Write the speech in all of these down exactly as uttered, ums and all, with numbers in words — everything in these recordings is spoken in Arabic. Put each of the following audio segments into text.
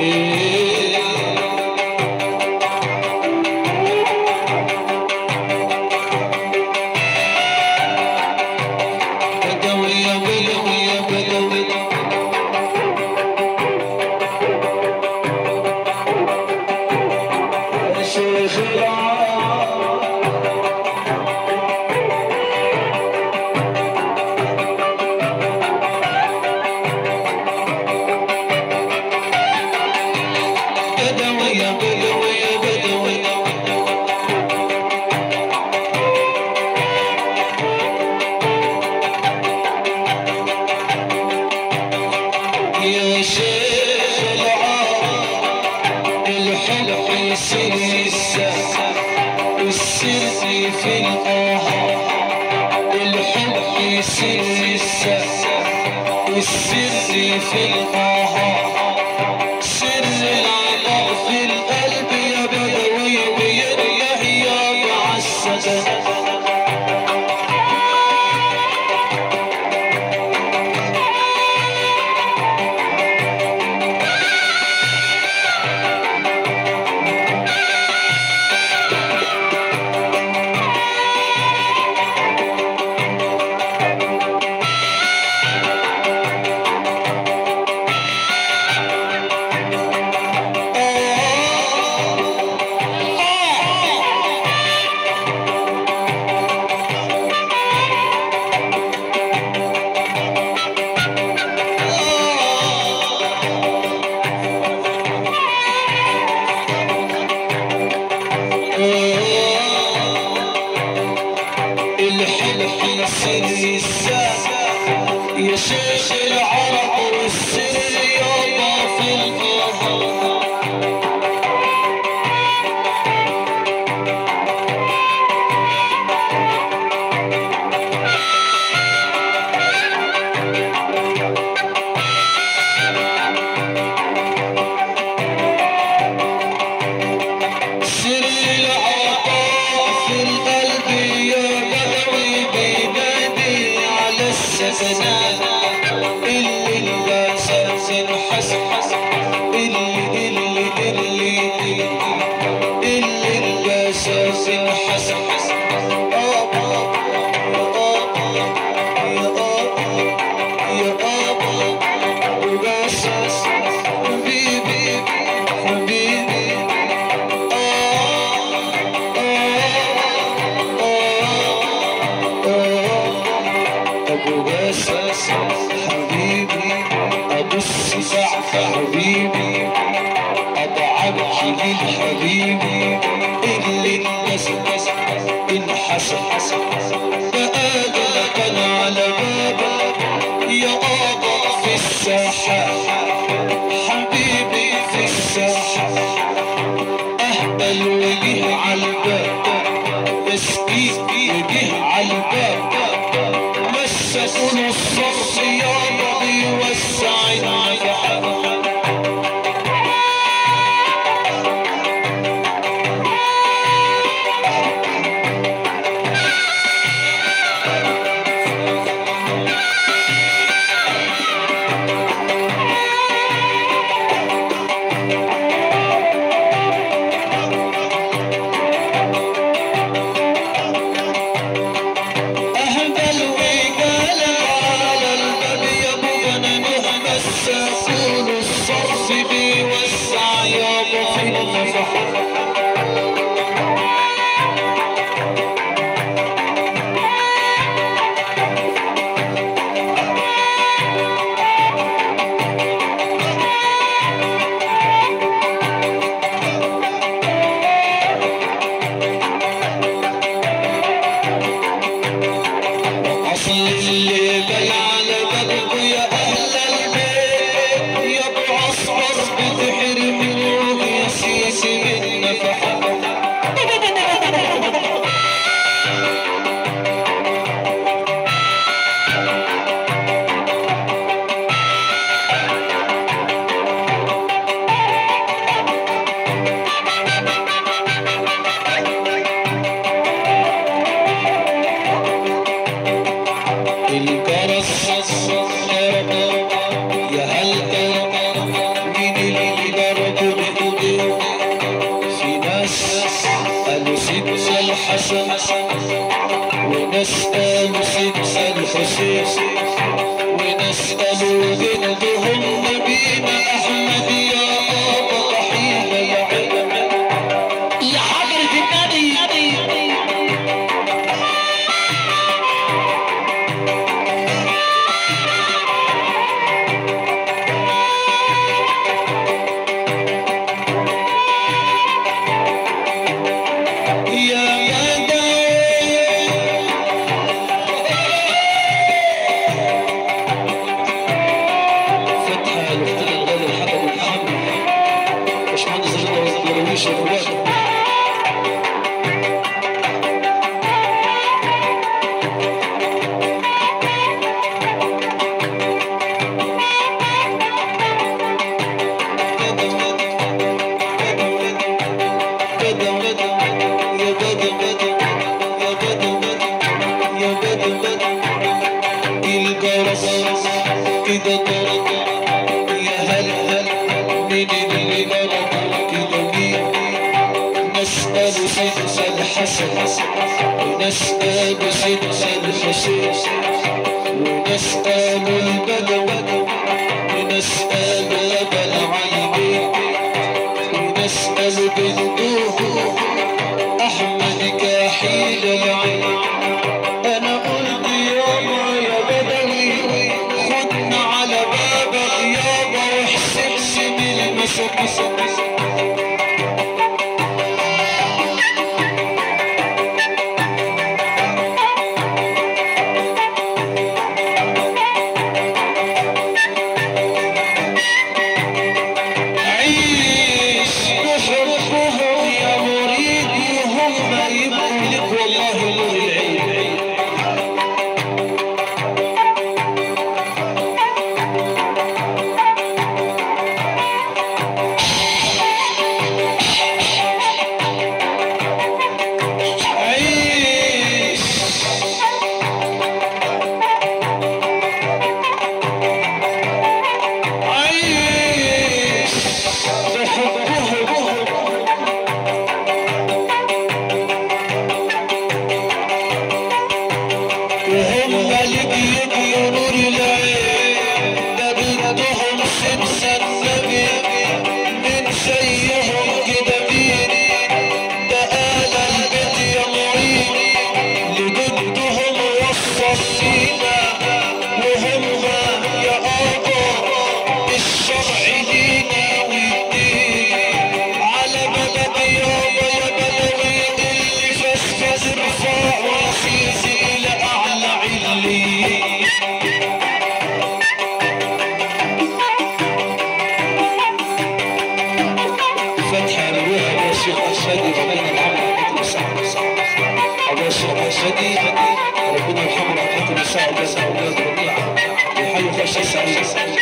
يا ابو عصفر بتحرم الروح ونسأل سيدنا الحسين ونسأل جدهم نبينا أحمد يا بابا رحيم العين يا حضرة النبي ونسأل سيدنا الحسين ونسأل البدو ونسأل أبا العينين ونسأل بنته أحمد كاحيل العين. أنا قلت يابا يا بدوي خدنا على بابك يابا واحسبني بالمسك ربنا يرحمه ويرحمه النساء وجزاه اولاد ربيعه ويحيي خير شيء سعيد.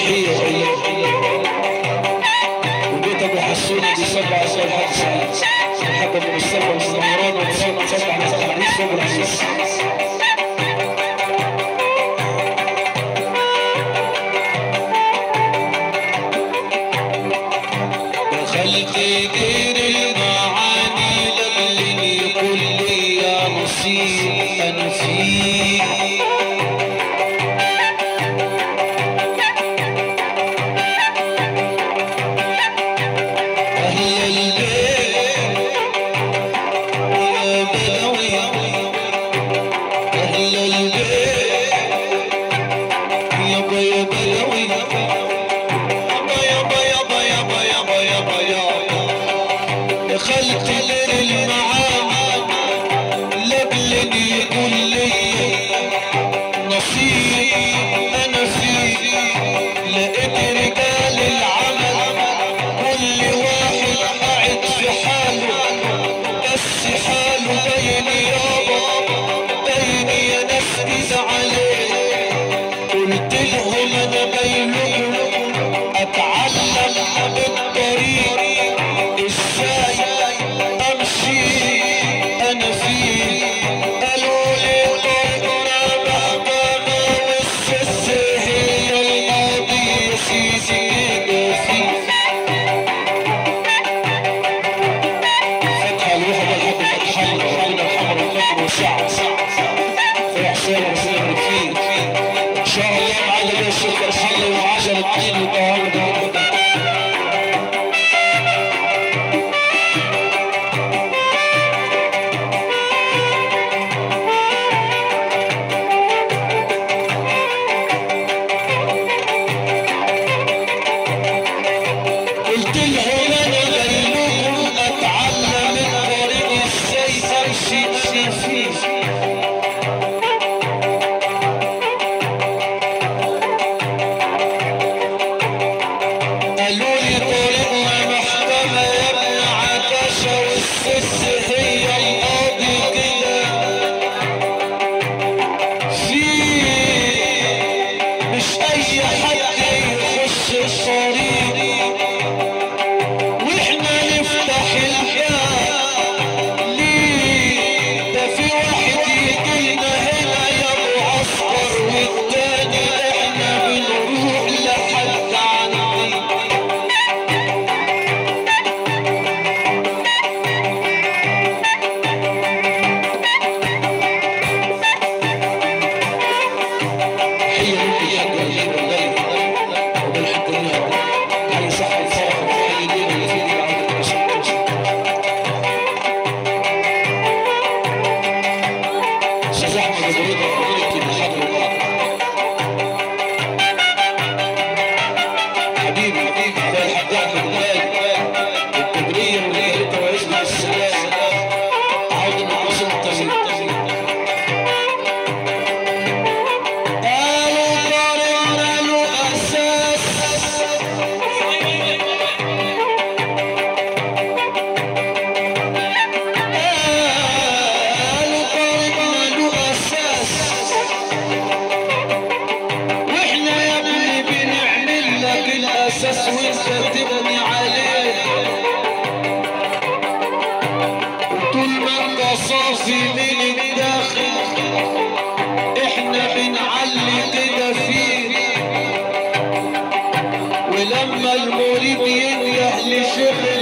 وبيت ابو حسون بيصلي على الحاج سعيد. محبة من السبع والسمران والسبع سبع ناس العريس فوق العريس. دخلت دير المعاني لبلني كل يا نصيب أنا فيك. دخلت للمعامل لبلني يقول لي نصيب انا فيه. لقيت رجال العمل كل واحد قاعد في حاله بس حاله باين يابا باين يا ناس اذا عليه. قلت لهم انا باين اتعلم الطريق ازاي امشي انا فيه. قالوا لي طريقنا محكمة والسس هي القاضي يا سيدي كده فيه. فتحة الوحدة لحد فتح الله ربنا الحمر والخطر والسعة في حسين رسول فيه ان شاء الله معانا يا شيخ فتح الله وعجل الدين وطهارة ده. الاساس وانت تبني عليه. طول ما انت صافي من الداخل احنا بنعلي كده فيه. ولما المريد ينجح لشغل